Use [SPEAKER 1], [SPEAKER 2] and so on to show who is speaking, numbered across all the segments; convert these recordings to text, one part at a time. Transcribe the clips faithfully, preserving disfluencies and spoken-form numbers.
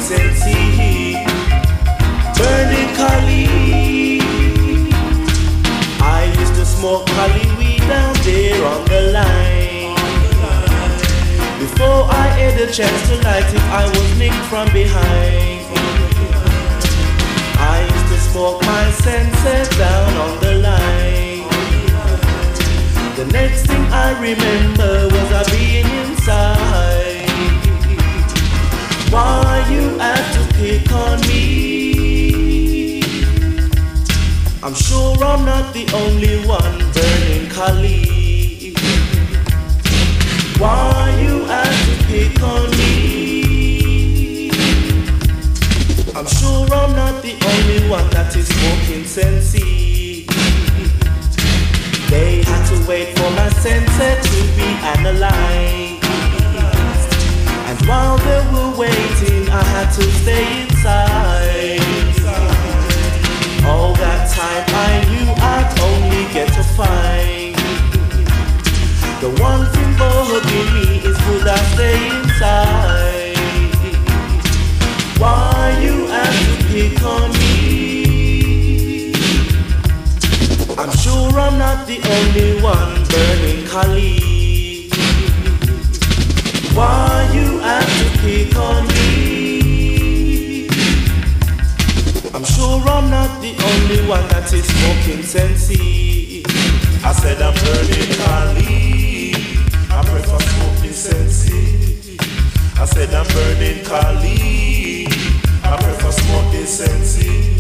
[SPEAKER 1] Sensi, burning Cali. I used to smoke Cali weed down there on the line. Before I had a chance to light it, I was nicked from behind. I used to smoke my senses down on the line. The next thing I remember was I being inside. Why you have to pick on me? I'm sure I'm not the only one burning Cali. Why you have to pick on me? I'm sure I'm not the only one that is smoking Sensi. They had to wait for my senses to be analyzed. And while they were waiting, I had to stay inside. All that time I knew I'd only get to find. The one thing bugging me is would I stay inside? Why you have to pick on me? I'm sure I'm not the only one burning Cali. Why you have to pick on me? I'm sure I'm not the only one that is smoking Sensi. I said I'm burning Cali. I prefer smoking Sensi. I said I'm burning Cali. I prefer smoking Sensi.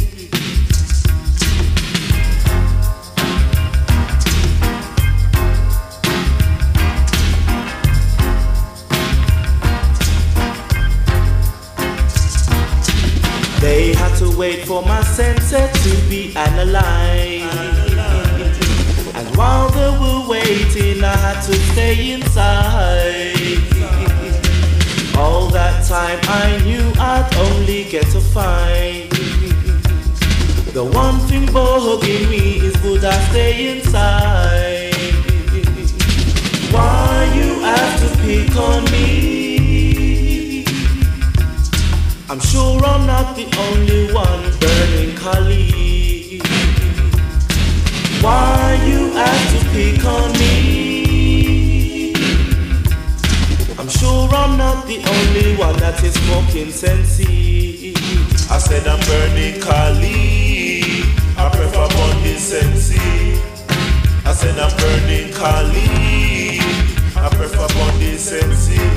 [SPEAKER 1] They had to wait for my senses to be analyzed. And while they were waiting, I had to stay inside. All that time I knew I'd only get to find. The one thing bugging me is would I stay inside? Why you have to pick on me? I'm sure I'm not the only one burning Cali. Why you have to pick on me? I'm sure I'm not the only one that is smoking Sensi. I said I'm burning Cali. I prefer burning Sensi. I said I'm burning Cali. I prefer burning Sensi.